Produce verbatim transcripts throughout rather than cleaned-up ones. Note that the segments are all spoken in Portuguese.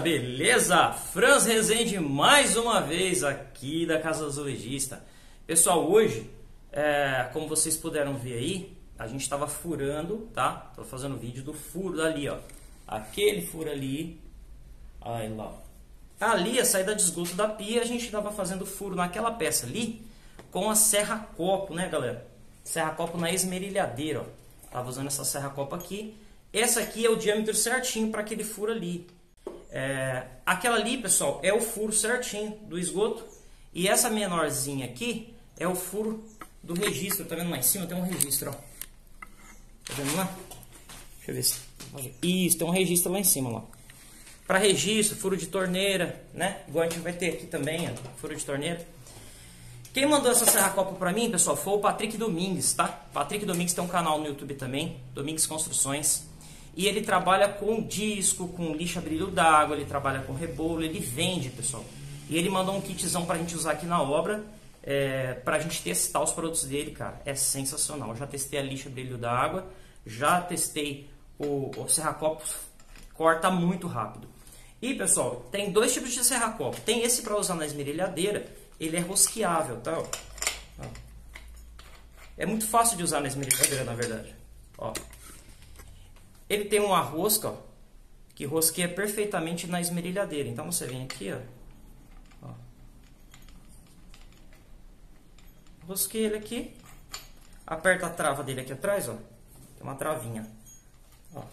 beleza? Franz Rezende mais uma vez aqui da Casa Azulejista. Pessoal, hoje, é, como vocês puderam ver aí, a gente estava furando, tá? Tô fazendo vídeo do furo dali, ó. Aquele furo ali, aí lá, ó. Ali a saída de esgoto da pia, a gente estava fazendo furo naquela peça ali com a serra-copo, né, galera? Serra-copo na esmerilhadeira, ó. Tava usando essa serra-copo aqui. Essa aqui é o diâmetro certinho para aquele furo ali. É, aquela ali, pessoal, é o furo certinho do esgoto. E essa menorzinha aqui é o furo do registro. Tá vendo lá em cima? Tem um registro, ó. Tá vendo lá? Deixa eu ver se... Isso, tem um registro lá em cima, ó. Para registro, furo de torneira, né? Igual a gente vai ter aqui também, ó, furo de torneira. Quem mandou essa serra-copo para mim, pessoal, foi o Patrick Domingues, tá? Patrick Domingues tem um canal no YouTube também, Domingues Construções. E ele trabalha com disco, com lixa brilho d'água, ele trabalha com rebolo, ele vende, pessoal. E ele mandou um kitzão pra gente usar aqui na obra, é, pra gente testar os produtos dele, cara. É sensacional. Eu já testei a lixa brilho d'água, já testei o, o serra-copo, corta muito rápido. E, pessoal, tem dois tipos de serra-copo. Tem esse pra usar na esmerilhadeira, ele é rosqueável, tá? Ó. É muito fácil de usar na esmerilhadeira, na verdade. Ó. Ele tem uma rosca, ó, que rosqueia perfeitamente na esmerilhadeira. Então você vem aqui, ó, ó. Rosqueia ele aqui, aperta a trava dele aqui atrás, ó. Tem uma travinha, ó.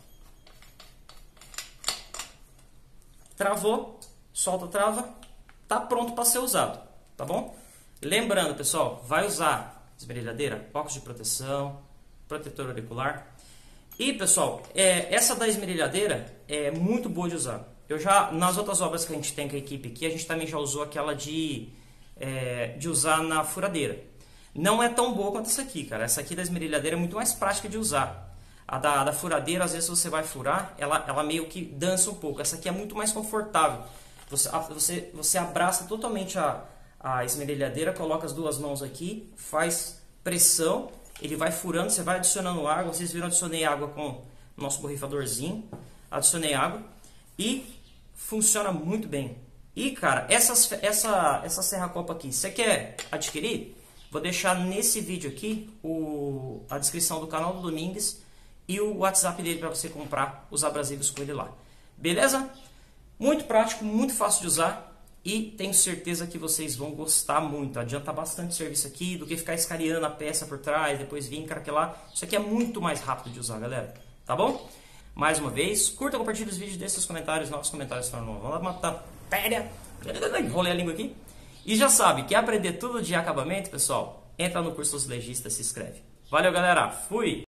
Travou, solta a trava, tá pronto para ser usado, tá bom? Lembrando, pessoal, vai usar esmerilhadeira, óculos de proteção, protetor auricular. E, pessoal, é, essa da esmerilhadeira é muito boa de usar. Eu já, nas outras obras que a gente tem com a equipe aqui, a gente também já usou aquela de, é, de usar na furadeira. Não é tão boa quanto essa aqui, cara. Essa aqui da esmerilhadeira é muito mais prática de usar. A da, da furadeira, às vezes você vai furar, ela, ela meio que dança um pouco. Essa aqui é muito mais confortável. Você, você, você abraça totalmente a, a esmerilhadeira, coloca as duas mãos aqui, faz pressão. Ele vai furando, você vai adicionando água. Vocês viram, adicionei água com o nosso borrifadorzinho. Adicionei água e funciona muito bem. E, cara, essas, essa, essa serra-copo aqui, você quer adquirir? Vou deixar nesse vídeo aqui o, a descrição do canal do Domingues e o WhatsApp dele para você comprar os abrasivos com ele lá. Beleza? Muito prático, muito fácil de usar. E tenho certeza que vocês vão gostar muito. Adianta bastante serviço aqui do que ficar escariando a peça por trás, depois vir craquelar. Isso aqui é muito mais rápido de usar, galera. Tá bom? Mais uma vez, curta, compartilhe os vídeos, deixe seus comentários, novos comentários para nós. Vamos lá, matar péria. Enrolei a língua aqui. E já sabe, quer aprender tudo de acabamento, pessoal? Entra no curso Azulejista, se inscreve. Valeu, galera. Fui!